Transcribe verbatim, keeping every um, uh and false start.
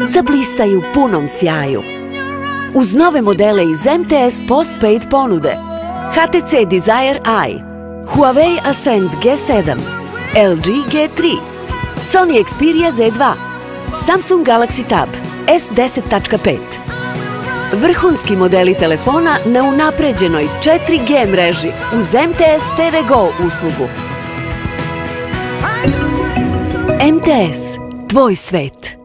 zablistaju punom sjaju. Uz nove modele iz M T S Postpaid ponude H T C Desire i, Huawei Ascend G sedam, L G G tri, Sony Xperia Z dva, Samsung Galaxy Tab S deset tačka pet. Vrhunski modeli telefona na unapređenoj četiri G mreži uz M T S T V Go uslugu. M T S, tvoj svet.